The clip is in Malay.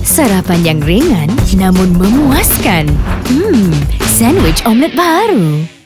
Sarapan yang ringan namun memuaskan. Sandwich omelet baru.